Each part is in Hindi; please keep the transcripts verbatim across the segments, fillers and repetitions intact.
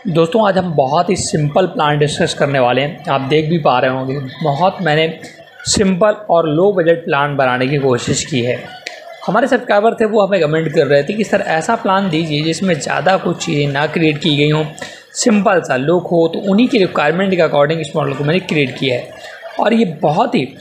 दोस्तों आज हम बहुत ही सिंपल प्लान डिस्कस करने वाले हैं। आप देख भी पा रहे होंगे बहुत मैंने सिंपल और लो बजट प्लान बनाने की कोशिश की है। हमारे सब्सक्राइबर थे वो हमें कमेंट कर रहे थे कि सर ऐसा प्लान दीजिए जिसमें ज़्यादा कुछ चीज़ें ना क्रिएट की गई हों, सिंपल सा लुक हो। तो उन्हीं की रिक्वायरमेंट के अकॉर्डिंग इस मॉडल को मैंने क्रिएट किया है और ये बहुत ही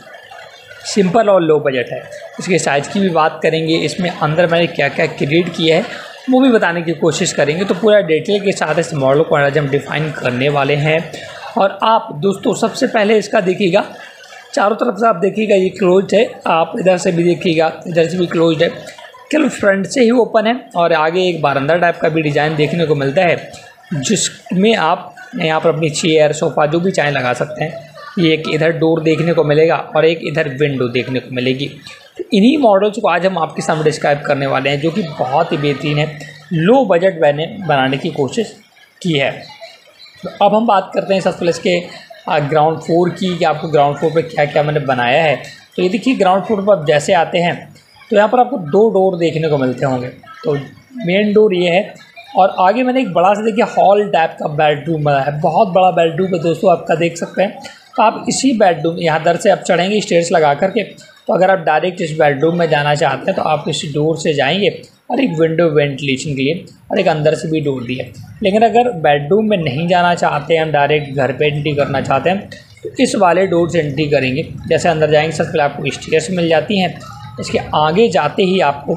सिंपल और लो बजट है। इसके साइज़ की भी बात करेंगे, इसमें अंदर मैंने क्या क्या क्रिएट किया है वो भी बताने की कोशिश करेंगे। तो पूरा डिटेल के साथ इस मॉडल को आज हम डिफ़ाइन करने वाले हैं। और आप दोस्तों सबसे पहले इसका देखिएगा, चारों तरफ से आप देखिएगा ये क्लोज है, आप इधर से भी देखिएगा इधर से भी क्लोज है, केवल फ्रंट से ही ओपन है। और आगे एक बारंदा टाइप का भी डिज़ाइन देखने को मिलता है जिसमें आप यहाँ पर अपनी चेयर सोफ़ा जो भी चाहें लगा सकते हैं। ये एक इधर डोर देखने को मिलेगा और एक इधर विंडो देखने को मिलेगी। तो इन्हीं मॉडल्स को आज हम आपके सामने डिस्क्राइब करने वाले हैं जो कि बहुत ही बेहतरीन है, लो बजट मैंने बनाने की कोशिश की है। तो अब हम बात करते हैं सबसे पहले इसके ग्राउंड फ्लोर की कि आपको ग्राउंड फ्लोर पे क्या क्या मैंने बनाया है। तो ये देखिए ग्राउंड फ्लोर पर आप जैसे आते हैं तो यहाँ पर आपको दो डोर देखने को मिलते होंगे। तो मेन डोर ये है और आगे मैंने एक बड़ा सा देखिए हॉल टाइप का बेडरूम बनाया है, बहुत बड़ा बेडरूम है दोस्तों, आपका देख सकते हैं। तो आप इसी बेडरूम यहाँ दर से आप चढ़ेंगे स्टेयर्स लगा करके। तो अगर आप डायरेक्ट इस बेडरूम में जाना चाहते हैं तो आप इस डोर से जाएंगे और एक विंडो वेंटिलेशन के लिए और एक अंदर से भी डोर दी है। लेकिन अगर बेडरूम में नहीं जाना चाहते हैं, हम डायरेक्ट घर पे एंट्री करना चाहते हैं तो इस वाले डोर से एंट्री करेंगे। जैसे अंदर जाएंगे सबसे पहले आपको स्टेयर्स मिल जाती हैं, इसके आगे जाते ही आपको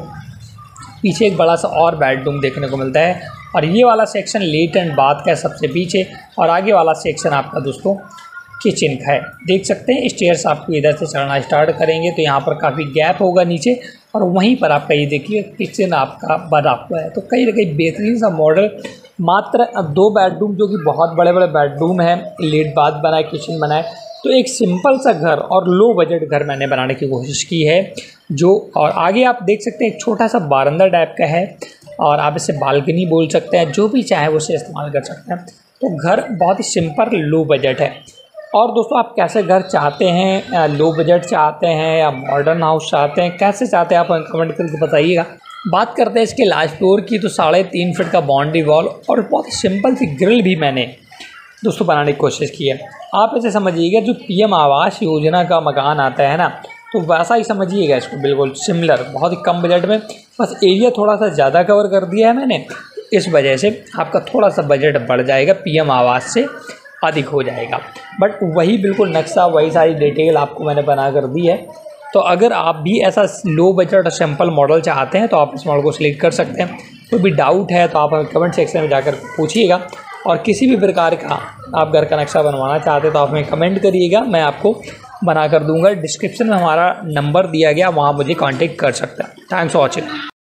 पीछे एक बड़ा सा और बेडरूम देखने को मिलता है। और ये वाला सेक्शन लेट एंड बाथ का है सबसे पीछे, और आगे वाला सेक्शन आपका दोस्तों किचन का है। देख सकते हैं स्टेयर्स आपको इधर से चढ़ना स्टार्ट करेंगे तो यहाँ पर काफ़ी गैप होगा नीचे, और वहीं पर आपका ये देखिए किचन आपका बना हुआ है। तो कहीं ना कहीं बेहतरीन सा मॉडल, मात्र दो बेडरूम जो कि बहुत बड़े बड़े बेडरूम है, लेट बाथ बना है, किचन बना है। तो एक सिंपल सा घर और लो बजट घर मैंने बनाने की कोशिश की है जो, और आगे आप देख सकते हैं एक छोटा सा बारंदा टाइप का है और आप इसे बालकनी बोल सकते हैं, जो भी चाहे वो उसे इस्तेमाल कर सकते हैं। तो घर बहुत ही सिंपल लो बजट है। और दोस्तों आप कैसे घर चाहते हैं, लो बजट चाहते हैं या मॉडर्न हाउस चाहते हैं, कैसे चाहते हैं आप कमेंट करके बताइएगा। बात करते हैं इसके लास्ट फ्लोर की। तो साढ़े तीन फीट का बाउंड्री वॉल और बहुत सिंपल सी ग्रिल भी मैंने दोस्तों बनाने की कोशिश की है। आप इसे समझिएगा जो पीएम आवास योजना का मकान आता है ना, तो वैसा ही समझिएगा इसको, बिल्कुल सिमिलर, बहुत ही कम बजट में। बस एरिया थोड़ा सा ज़्यादा कवर कर दिया है मैंने, इस वजह से आपका थोड़ा सा बजट बढ़ जाएगा, पीएम आवास से अधिक हो जाएगा। बट वही बिल्कुल नक्शा, वही सारी डिटेल आपको मैंने बना कर दी है। तो अगर आप भी ऐसा लो बजट और सिंपल मॉडल चाहते हैं तो आप इस मॉडल को सिलेक्ट कर सकते हैं। कोई भी डाउट है तो आप हमें कमेंट सेक्शन में जाकर पूछिएगा, और किसी भी प्रकार का आप घर का नक्शा बनवाना चाहते हैं तो आप हमें कमेंट करिएगा, मैं आपको बना कर दूंगा। डिस्क्रिप्शन में हमारा नंबर दिया गया, वहाँ मुझे कॉन्टेक्ट कर सकते हैं। Thanks for watching.